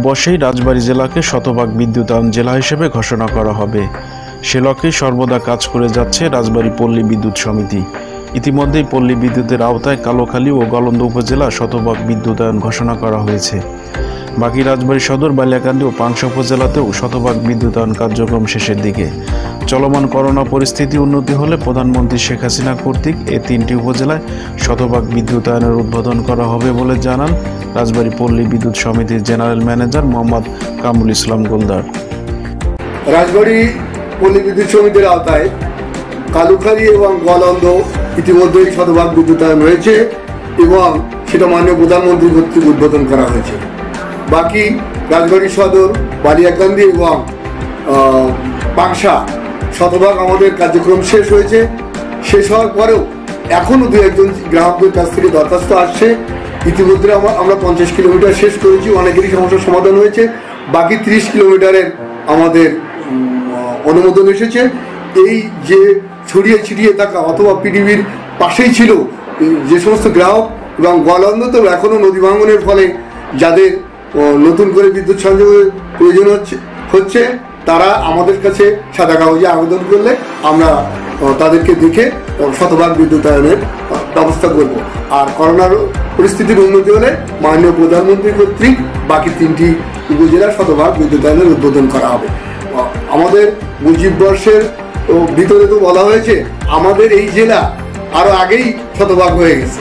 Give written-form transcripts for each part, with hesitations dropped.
বর্ষেই রাজবাড়ী জেলাকে শতভাগ বিদ্যুতায়ন জেলা হিসেবে ঘোষণা করা হবে। সে লক্ষ্যে সর্বদা কাজ করে যাচ্ছে রাজবাড়ী পল্লী বিদ্যুৎ সমিতি। ইতিমধ্যেই পল্লী বিদ্যুতের আওতায় কালোখালী ও গলন্দ উপজেলা শতভাগ বিদ্যুতায়ন ঘোষণা করা হয়েছে। বাকি রাজবাড়ী সদর, বালিয়াকান্দি ও পাংশা উপজেলাতেও শতভাগ বিদ্যুতায়ন কার্যক্রম শেষের দিকে। চলমান করোনা পরিস্থিতি উন্নতি হলে প্রধানমন্ত্রী শেখ হাসিনা কর্তৃক এই 3টি উপজেলায় শতভাগ বিদ্যুতায়নের উদ্বোধন করা হবে বলে জানান রাজবাড়ী পল্লী বিদ্যুৎ সমিতির জেনারেল ম্যানেজার মোহাম্মদ কামরুল ইসলাম গোলদার। রাজবাড়ী পল্লী বিদ্যুৎ সমিতির আওতায় কালুখালী এবং গলন্দ ইতিমধ্যেই শতভাগ বিদ্যুতায়ন হয়েছে এবং সেটা মাননীয় প্রধানমন্ত্রী কর্তৃক উদ্বোধন করা হয়েছে। বাকি রাজবাড়ী সদর, বালিয়াকান্দি এবং পাংশা শতভাগ আমাদের কার্যক্রম শেষ হয়েছে। শেষ হওয়ার পরেও এখনও 2-1 গ্রাহকদের কাছ থেকে দরখাস্ত আসছে। ইতিমধ্যে আমরা 50 কিলোমিটার শেষ করেছি, অনেকেরই সমস্যার সমাধান হয়েছে। বাকি 30 কিলোমিটারের আমাদের অনুমোদন এসেছে। এই যে ছড়িয়ে ছিটিয়ে থাকা অথবা পিডিবির পাশেই ছিল যে সমস্ত গ্রাহক এবং গলন্দতেও এখনও নদী ভাঙনের ফলে যাদের নতুন করে বিদ্যুৎ সংযোগের প্রয়োজন হচ্ছে তারা আমাদের কাছে সাদা কাগজে আবেদন করলে আমরা তাদেরকে দেখে শতভাগ বিদ্যুতায়নের ব্যবস্থা করব। আর করোনার পরিস্থিতির উন্নতি হলে মাননীয় প্রধানমন্ত্রী কর্তৃক বাকি 3টি উপজেলা শতভাগ বিদ্যুতায়নের উদ্বোধন করা হবে। আমাদের মুজিব বর্ষের ভিতরে তো বলা হয়েছে আমাদের এই জেলা আরো আগেই শতভাগ হয়ে গেছে।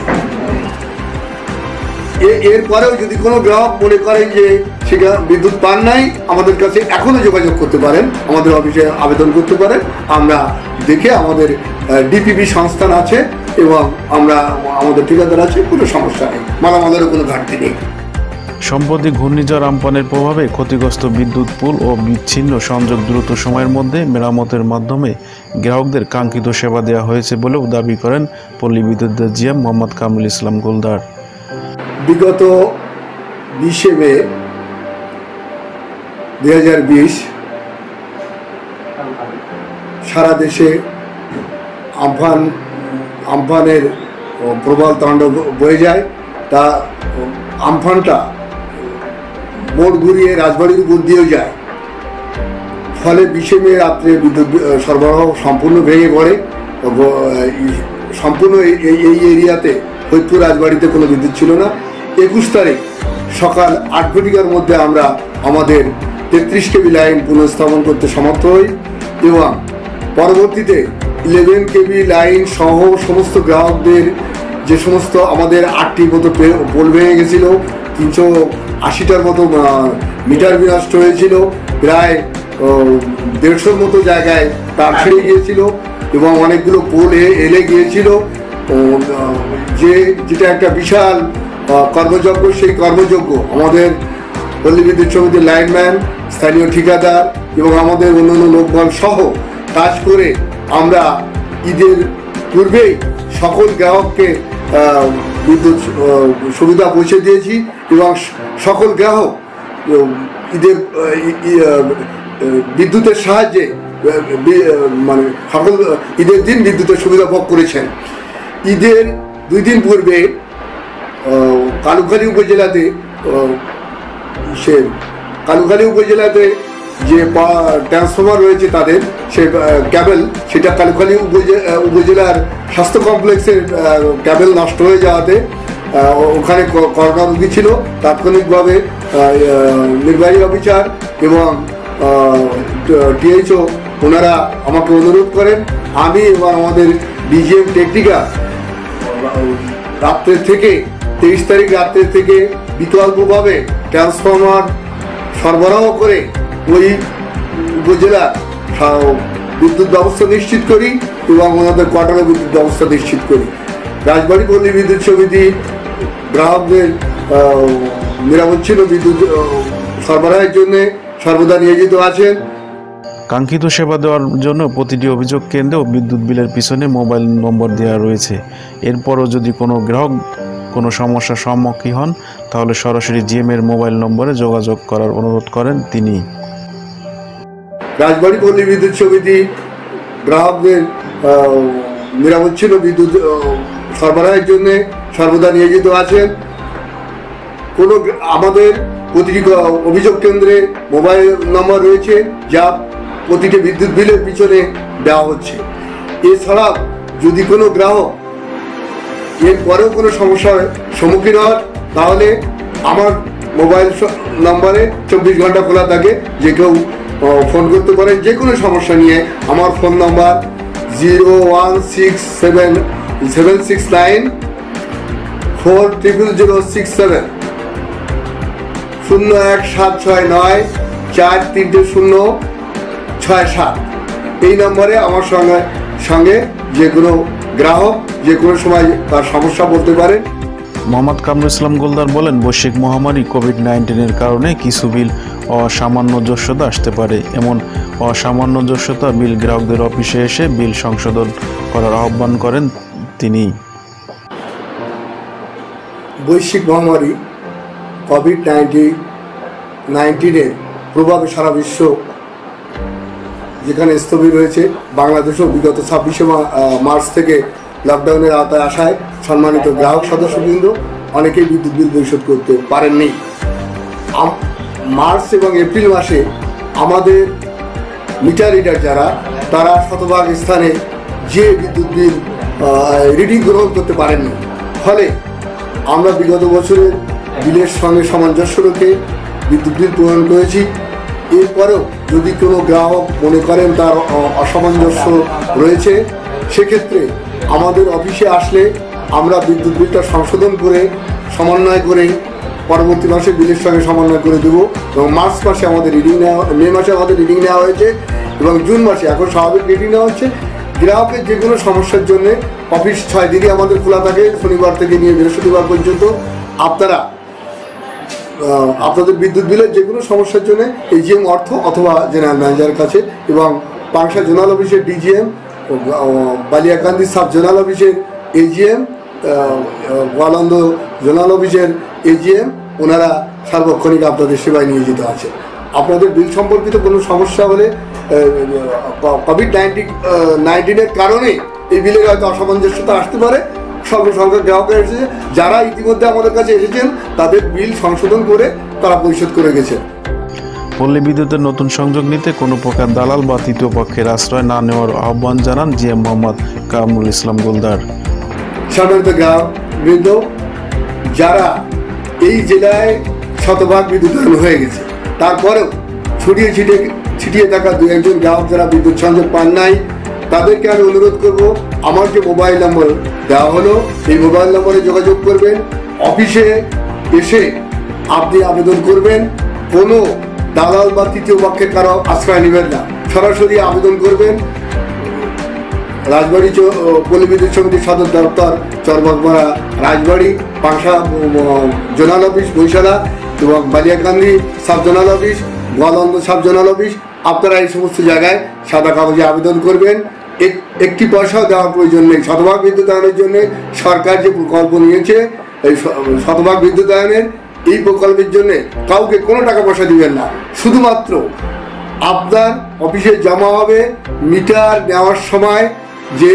এরপরেও যদি কোনো গ্রাহক মনে করেন যে সেটা বিদ্যুৎ পান নাই, আমাদের কাছে এখনো যোগাযোগ করতে পারেন, আমাদের অফিসে আবেদন করতে পারেন। আমরা দেখে আমাদের ডিপিবি সংস্থান আছে এবং আমাদের ঠিকাদার আছে, কোনো সমস্যা নেই, মালামালেরও কোনো ঘাটতি নেই। সম্প্রতি ঘূর্ণিঝড় আম্পানের প্রভাবে ক্ষতিগ্রস্ত বিদ্যুৎ পুল ও বিচ্ছিন্ন সংযোগ দ্রুত সময়ের মধ্যে মেরামতের মাধ্যমে গ্রাহকদের কাঙ্ক্ষিত সেবা দেওয়া হয়েছে বলেও দাবি করেন পল্লী বিদ্যুতের জিএম মোহাম্মদ কামরুল ইসলাম গোলদার। বিগত 20 মে 2020 সারা দেশে আমফানের প্রবল তাণ্ডব বয়ে যায়। তা আমফানটা মোড় ঘুরিয়ে রাজবাড়ির উপর দিয়েও যায়। ফলে 20 মে রাত্রে বিদ্যুৎ সরবরাহ সম্পূর্ণ ভেঙে পড়ে। সম্পূর্ণ এই এরিয়াতে ফরিদপুর রাজবাড়িতে কোনো বিদ্যুৎ ছিল না। 21 তারিখ সকাল 8 ঘটিকার মধ্যে আমরা আমাদের 33 কেবি লাইন পুনঃস্থাপন করতে সমর্থ হই এবং পরবর্তীতে 11 কেবি লাইন সহ সমস্ত গ্রাহকদের যে সমস্ত আমাদের 8টির মতো পোল ভেঙে গেছিল, 380টার মতো মিটার বিনষ্ট হয়েছিল, প্রায় 150 মতো জায়গায় তার ছিঁড়ে গিয়েছিল এবং অনেকগুলো পোল এলে গিয়েছিল। যেটা একটা বিশাল কর্মযজ্ঞ, সেই কর্মযজ্ঞ আমাদের পল্লী বিদ্যুৎ সমিতির লাইনম্যান, স্থানীয় ঠিকাদার এবং আমাদের অন্যান্য লোকবল সহ কাজ করে আমরা ঈদের পূর্বেই সকল গ্রাহককে বিদ্যুৎ সুবিধা পৌঁছে দিয়েছি এবং সকল গ্রাহক ঈদের বিদ্যুতের সাহায্যে মানে সকল ঈদের দিন বিদ্যুতের সুবিধা ভোগ করেছেন। ঈদের 2 দিন পূর্বে কালুখালী উপজেলাতে যে ট্রান্সফরমার রয়েছে তাদের সে ক্যাবেল, সেটা কালুখালী উপজেলার স্বাস্থ্য কমপ্লেক্সের ক্যাবেল নষ্ট হয়ে যাওয়াতে ওখানে করোনা রোগী ছিল। তাৎক্ষণিকভাবে নির্বাহী অফিসার এবং টিএইচও ওনারা আমাকে অনুরোধ করেন। আমি এবং আমাদের ডিজিএম টেকনিক্যাল রাত্রের থেকে 23 তারিখ রাত্রের থেকে বিকল্পভাবে ট্রান্সফরমার সরবরাহ করে ওই উপজেলা বিদ্যুৎ ব্যবস্থা নিশ্চিত করি এবং ওনাদের কোয়ার্টারে বিদ্যুৎ ব্যবস্থা নিশ্চিত করি। রাজবাড়ী পল্লী বিদ্যুৎ সমিতি গ্রাহকদের নিরবচ্ছিন্ন বিদ্যুৎ সরবরাহের জন্য সর্বদা নিয়োজিত আছেন। কাঙ্ক্ষিত সেবা দেওয়ার জন্য প্রতিটি অভিযোগ কেন্দ্রে বিদ্যুৎ বিলের পিছনে মোবাইল নম্বর দেওয়া রয়েছে। এরপরও যদি কোনো গ্রাহক কোনো সমস্যার সম্মুখীন হন তাহলে সরাসরি জিএম এর মোবাইল নম্বরে যোগাযোগ করার অনুরোধ করেন তিনি। রাজবাড়ী পল্লী বিদ্যুৎ সমিতি গ্রাহকদের নিরবচ্ছিন্ন বিদ্যুৎ সরবরাহের জন্য সর্বদা নিয়োজিত আছেন। আমাদের প্রতিটি অভিযোগ কেন্দ্রে মোবাইল নম্বর রয়েছে, যা প্রতিটি বিদ্যুৎ বিলের পিছনে দেওয়া হচ্ছে। এছাড়া যদি কোনো গ্রাহক এর পরেও কোনো সমস্যার সম্মুখীন হয়, তাহলে আমার মোবাইল নম্বরে 24 ঘন্টা খোলা থাকে, যে কেউ ফোন করতে পারেন যে কোনো সমস্যা নিয়ে। আমার ফোন নম্বর 0167769400067, 01769430067। এই নম্বরে আমার সঙ্গে যে কোনো গ্রাহক যে কোনো সময় তার সমস্যা বলতে পারেন। মোহাম্মদ কামরুল ইসলাম গোলদার বলেন, বৈশ্বিক মহামারী কোভিড-19-এর কারণে কিছু বিল অসামঞ্জস্যতা আসতে পারে। এমন অসামঞ্জস্যতা বিল গ্রাহকদের অফিসে এসে বিল সংশোধন করার আহ্বান করেন তিনি। বৈশ্বিক মহামারী কোভিড-19-এর প্রভাবে সারা বিশ্ব যেখানে স্থবির রয়েছে, বাংলাদেশও বিগত 26শে মার্চ থেকে লকডাউনের আওতায় আসায় সম্মানিত গ্রাহক সদস্যবৃন্দ অনেকেই বিদ্যুৎ বিল পরিশোধ করতে পারেননি। মার্চ এবং এপ্রিল মাসে আমাদের মিটার রিডার যারা, তারা শতভাগ স্থানে যে বিদ্যুৎ বিল রিডিং গ্রহণ করতে পারেননি। ফলে আমরা বিগত বছরের বিলের সঙ্গে সামঞ্জস্য রেখে বিদ্যুৎ বিল প্রদান করেছি। এরপরেও যদি কোনো গ্রাহক মনে করেন তার অসামঞ্জস্য রয়েছে, সেক্ষেত্রে আমাদের অফিসে আসলে আমরা বিদ্যুৎ বিলটা সংশোধন করে সমন্বয় করে পরবর্তী মাসে বিলের সঙ্গে সমন্বয় করে দেবো। এবং মার্চ মাসে আমাদের মে মাসে আমাদের রিডিং নেওয়া হয়েছে এবং জুন মাসে এখন স্বাভাবিক রিডিং নেওয়া হচ্ছে। গ্রাহকের যে কোনো সমস্যার জন্য অফিস 6 দিনই আমাদের খোলা থাকে, শনিবার থেকে নিয়ে বৃহস্পতিবার পর্যন্ত। আপনারা আপনাদের বিদ্যুৎ বিলের যে কোনো সমস্যার জন্য এজিএম অর্থ অথবা জেনারেল ম্যানেজারের কাছে এবং পাংশা জোনাল অফিসের ডিজিএম, বালিয়াকান্দি সাব জোনাল অফিসের এজিএম, গোয়ালন্দ জোনাল অফিসের এজিএম, ওনারা সার্বক্ষণিক আপনাদের সেবায় নিয়োজিত আছে। আপনাদের বিল সম্পর্কিত কোনো সমস্যা হলে কোভিড-19-এর কারণে এই বিলের হয়তো অসামঞ্জস্যতা আসতে পারে। স্বল্প সংখ্যক গ্রাহকের এসেছে, যারা ইতিমধ্যে আমাদের কাছে এসেছেন তাদের বিল সংশোধন করে তারা পরিশোধ করে গেছে। পল্লী বিদ্যুতের নতুন সংযোগ নিতে কোনো প্রকার দালাল বা তৃতীয় পক্ষের আশ্রয় না নেওয়ার আহ্বান জানান জিএম মোহাম্মদ কামরুল ইসলাম গোলদার। সাধারণত গ্রাহক বৃন্দ যারা এই জেলায় শতভাগ বিদ্যুতায়ন হয়ে গেছে, তারপরেও ছড়িয়ে ছিটিয়ে থাকা 2-1 গ্রাহক যারা বিদ্যুৎ সংযোগ পান নাই, তাদেরকে আমি অনুরোধ করব, আমার যে মোবাইল নম্বর দেওয়া হলো এই মোবাইল নম্বরে যোগাযোগ করবেন। অফিসে এসে আপনি আবেদন করবেন, কোনো দালাল বা তৃতীয় পক্ষের কারো আশ্রয় নেবেন না, সরাসরি আবেদন করবেন। রাজবাড়ী পল্লী বিদ্যুৎ সমিতির সদর দপ্তর চরবাগমারা রাজবাড়ী, পাংশা জোনাল অফিস বৈশালা এবং Baliakandi sub zonal office, Goalanda sub zonal office, আপনারা এই সমস্ত জায়গায় সাদা কাগজে আবেদন করবেন। একটি পয়সাও দেওয়ার প্রয়োজন নেই। শতভাগ বিদ্যুতায়নের জন্য সরকার যে প্রকল্প নিয়েছে, এই শতভাগ বিদ্যুতায়নের এই প্রকল্পের জন্য কাউকে কোনো টাকা পয়সা দিবেন না। শুধুমাত্র আপনার অফিসে জমা হবে মিটার নেওয়ার সময় যে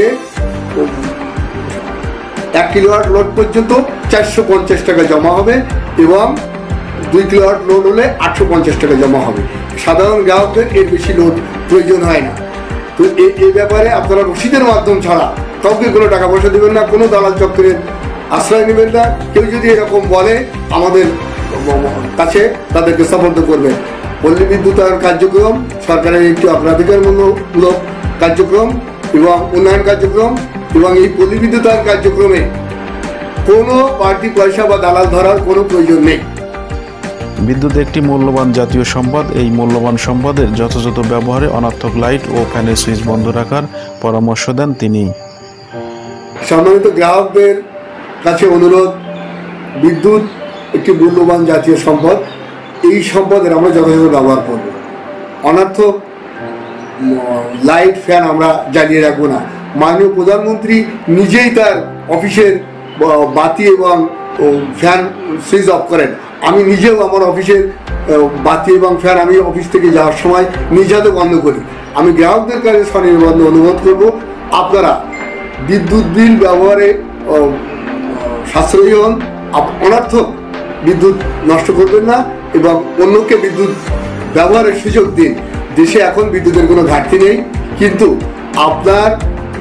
1 কিলোওয়াট লোড পর্যন্ত 450 টাকা জমা হবে এবং 2 কিলোওয়াট লোড হলে 850 টাকা জমা হবে। সাধারণ গ্রাহকদের এর বেশি লোড প্রয়োজন হয় না। তো এই ব্যাপারে আপনারা রসিদের মাধ্যম ছাড়া কাউকে কোনো টাকা পয়সা দেবেন না, কোনো দালাল চক্রের আশ্রয় নেবেন না। কেউ যদি এরকম বলে আমাদের কাছে তাদেরকে সমর্থ করবেন। পল্লী বিদ্যুতায়ন কার্যক্রম সরকারের একটি অগ্রাধিকারমূলক কার্যক্রম এবং উন্নয়ন কার্যক্রম, এবং এই পল্লী বিদ্যুতায়ন কার্যক্রমে কোনো বাড়তি পয়সা বা দালাল ধরার কোনো প্রয়োজন নেই। বিদ্যুৎ একটি মূল্যবান জাতীয় সম্পদ। এই মূল্যবান সম্পদের যথাযথ ব্যবহারে অনর্থক লাইট ও ফ্যানের সুইচ বন্ধ রাখার পরামর্শ দেন তিনি। সম্মানিত গ্রাহকদের কাছে অনুরোধ, বিদ্যুৎ একটি মূল্যবান জাতীয় সম্পদ। এই সম্পদের আমরা যথাযথ ব্যবহার করব। অনর্থক লাইট ফ্যান আমরা জ্বালিয়ে রাখবো না। মাননীয় প্রধানমন্ত্রী নিজেই তার অফিসের বাতি এবং ফ্যান সুইচ অফ করেন। আমি নিজেও আমার অফিসের বাতি এবং ফ্যান আমি অফিস থেকে যাওয়ার সময় নিজ হাতে বন্ধ করি। আমি গ্রাহকদের কাছে স্বনির্বন্ধ অনুরোধ করব, আপনারা বিদ্যুৎ বিল ব্যবহারে সাশ্রয়ী হন, অনর্থক বিদ্যুৎ নষ্ট করবেন না এবং অন্যকে বিদ্যুৎ ব্যবহারের সুযোগ দিন। দেশে এখন বিদ্যুতের কোনো ঘাটতি নেই, কিন্তু আপনার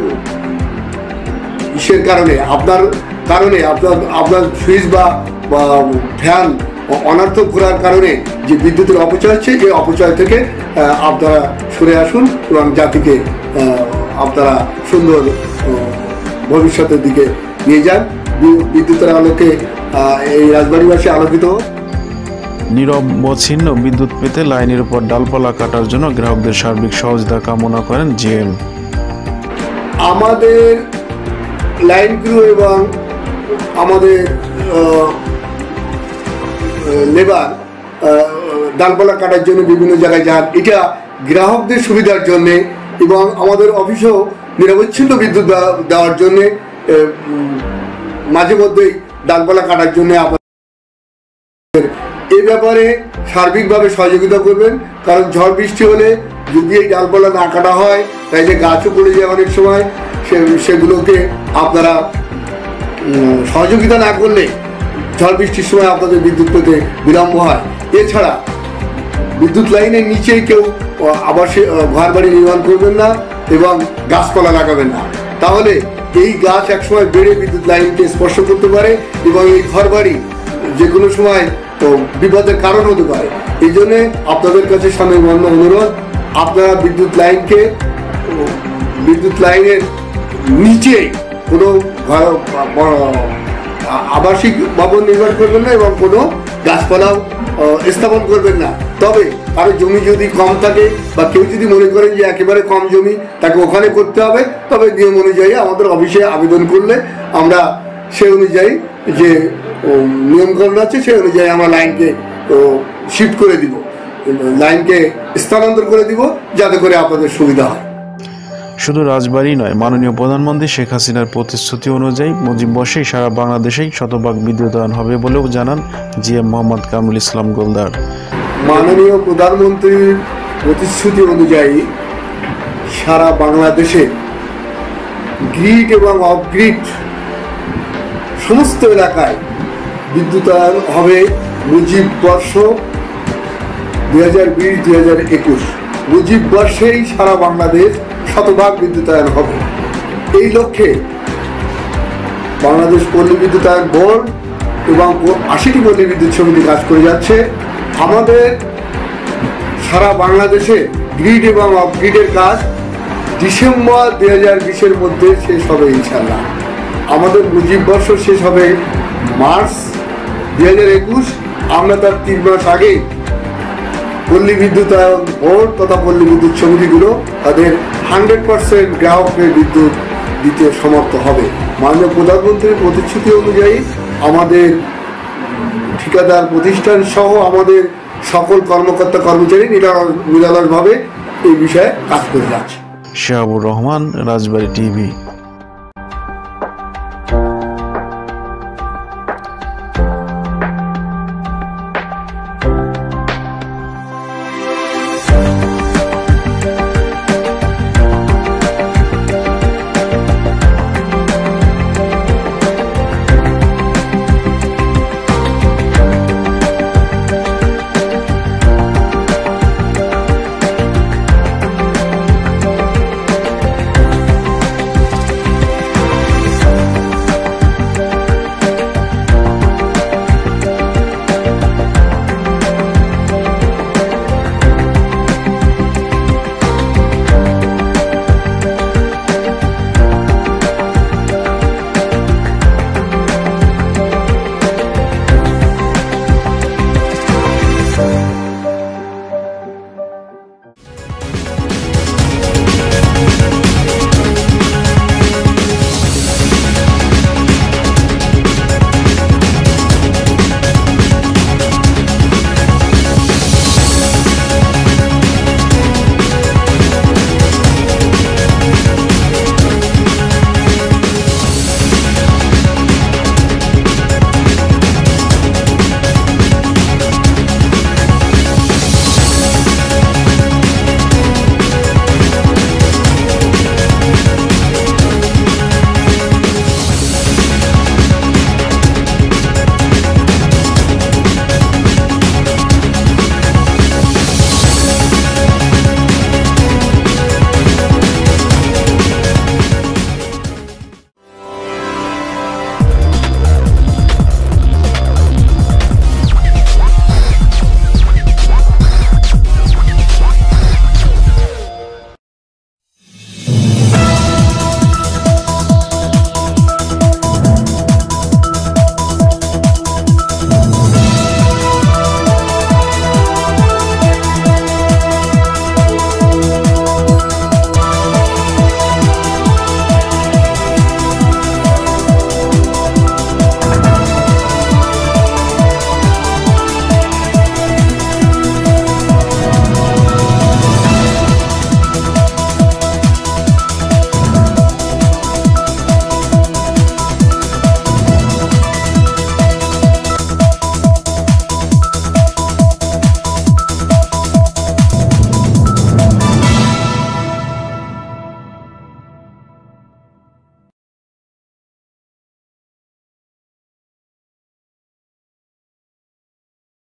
ইসের কারণে আপনার সুইচ বা ফ্যান অনর্থক ঘোরার কারণে যে বিদ্যুতের অপচয় হচ্ছে, এই অপচয় থেকে আপনারা সরে আসুন এবং জাতিকে আপনারা সুন্দর ভবিষ্যতের দিকে নিয়ে যান। বিদ্যুতের আলোকে এই রাজবাড়িবাসী আলোকিত। নিরবচ্ছিন্ন বিদ্যুৎ পেতে লাইনের উপর ডালপালা কাটার জন্য গ্রাহকদের সার্বিক সহযোগিতা কামনা করেন জিএম। আমাদের লাইন ক্রু এবং আমাদের লেবার ডালপালা কাটার জন্য বিভিন্ন জায়গায় যান। এটা গ্রাহকদের সুবিধার জন্যে এবং আমাদের অফিসেও নিরবচ্ছিন্ন বিদ্যুৎ দেওয়ার জন্যে মাঝে মধ্যেই ডালপালা কাটার জন্য এই ব্যাপারে সার্বিকভাবে সহযোগিতা করবেন। কারণ ঝড় বৃষ্টি হলে যদি এই ডালপালা না কাটা হয় তাইলে গাছও পড়ে যায় অনেক সময়, সেগুলোকে আপনারা সহযোগিতা না করলে ঝড় বৃষ্টির সময় আপনাদের বিদ্যুৎ পেতে বিলম্ব হয়। এছাড়া বিদ্যুৎ লাইনের নিচেই কেউ আবাসিক ঘর বাড়ি নির্মাণ করবেন না এবং গাছপালা লাগাবেন না, তাহলে এই গাছ একসময় বেড়ে বিদ্যুৎ লাইনকে স্পর্শ করতে পারে এবং এই ঘর বাড়ি যে কোনো সময় বিপদের কারণ হতে পারে। এই জন্যে আপনাদের কাছে সাময়িক অনুরোধ, আপনারা বিদ্যুৎ লাইনের নিচে কোনো আবাসিক ভবন নির্মাণ করবেন না এবং কোনো গাছপালাও স্থাপন করবেন না। তবে কারো জমি যদি কম থাকে বা কেউ যদি মনে করেন যে একেবারে কম জমি তাকে ওখানে করতে হবে, তবে নিয়ম অনুযায়ী আমাদের অফিসে আবেদন করলে আমরা সে অনুযায়ী যে নিয়মকানুন আছে সে অনুযায়ী আমরা লাইনকে শিফট করে দিব, লাইনকে স্থানান্তর করে দিব, যাতে করে আপনাদের সুবিধা হয়। শুধু রাজবাড়ী নয়, মাননীয় প্রধানমন্ত্রী শেখ হাসিনার প্রতিশ্রুতি অনুযায়ী মুজিব বর্ষেই সারা বাংলাদেশেই শতভাগ বিদ্যুতায়ন হবে বলেও জানান জিএম মোহাম্মদ কামরুল ইসলাম গোলদার। মাননীয় প্রধানমন্ত্রীর প্রতিশ্রুতি অনুযায়ী সারা বাংলাদেশে গ্রিড এবং অফ গ্রিড সমস্ত এলাকায় বিদ্যুতায়ন হবে মুজিব বর্ষ 2020-2021। মুজিব বর্ষেই সারা বাংলাদেশ শতভাগ বিদ্যুতায়ন হবে। এই লক্ষ্যে বাংলাদেশ পল্লী বিদ্যুতায়ন বোর্ড এবং 80টি পল্লী বিদ্যুৎ সমিতি কাজ করে যাচ্ছে। আমাদের সারা বাংলাদেশে গ্রিড এবং অফ গ্রিডের কাজ ডিসেম্বর 2020-এর মধ্যে শেষ হবে ইনশাল্লাহ। আমাদের মুজিব বর্ষ শেষ হবে মার্চ 2021। আমরা তার 3 মাস আগেই পল্লী বিদ্যুতায়ন বোর্ড তথা পল্লী বিদ্যুৎ সমিতিগুলো তাদের 100% গ্রাহকদের বিদ্যুৎ দিতে সমর্থ হবে। মাননীয় প্রধানমন্ত্রীর প্রতিশ্রুতি অনুযায়ী আমাদের ঠিকাদার প্রতিষ্ঠান সহ আমাদের সকল কর্মকর্তা কর্মচারী নিরলসভাবে এই বিষয়ে কাজ করে যাচ্ছে। শাহাবুর রহমান, রাজবাড়ী টিভি।